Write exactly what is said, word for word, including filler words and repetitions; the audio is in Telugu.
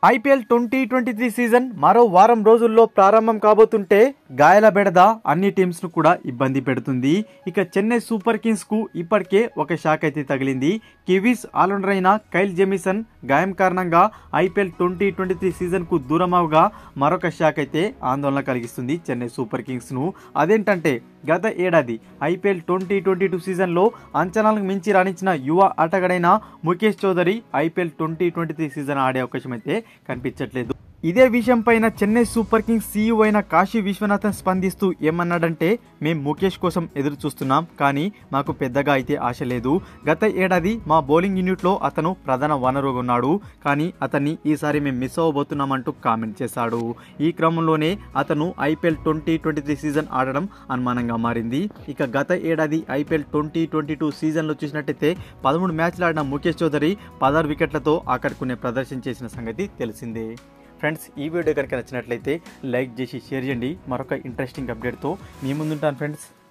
IPL twenty twenty three season మరో వారం రోజుల్లో ప్రారంభం కాబోతుంటే గాయాల బెడద అన్ని టీమ్స్ ను కూడా ఇబ్బంది పెడుతుంది. ఇక చెన్నై సూపర్ కింగ్స్ కు ఇప్పటికే ఒక షాక్ అయితే తగిలింది. కివీస్ ఆల్రౌండర్ అయిన కైల్ జెమిసన్ గాయం కారణంగా IPL twenty twenty three season కు దూరం అవగా మరొక షాక్ అయితే ఆందోళన కలిగిస్తుంది చెన్నై సూపర్ కింగ్స్ ను. అదేంటంటే గత ఏడాది IPL twenty twenty two season లో అంచనాలకు మించి రాణించిన యువ ఆటగాడైన Mukesh Choudhary IPL twenty twenty three season ఆడే అవకాశం అయితే కనిపించట్లేదు. ఇదే విషయం పైన చెన్నై సూపర్ కింగ్స్ సీఈఓ అయిన కాశీ విశ్వనాథన్ స్పందిస్తూ ఏమన్నాడంటే, మేం ముఖేష్ కోసం ఎదురు చూస్తున్నాం, కానీ మాకు పెద్దగా అయితే ఆశ లేదు. గత ఏడాది మా బౌలింగ్ యూనిట్ లో అతను ప్రధాన వనరుగా ఉన్నాడు, కానీ అతన్ని ఈసారి మేము మిస్ అవ్వబోతున్నామంటూ కామెంట్ చేశాడు. ఈ క్రమంలోనే అతను IPL twenty twenty three season ఆడడం అనుమానంగా మారింది. ఇక గత ఏడాది IPL twenty twenty two season లో చూసినట్టయితే పదమూడు మ్యాచ్లు ఆడిన ముఖేష్ చౌదరి పదహారు వికెట్లతో ఆకట్టుకునే ప్రదర్శన చేసిన సంగతి తెలిసిందే. ఫ్రెండ్స్, ఈ వీడియో కనుక నచ్చినట్లయితే లైక్ చేసి షేర్ చేయండి. మరొక ఇంట్రెస్టింగ్ అప్డేట్తో మీ ముందుంటాను ఫ్రెండ్స్.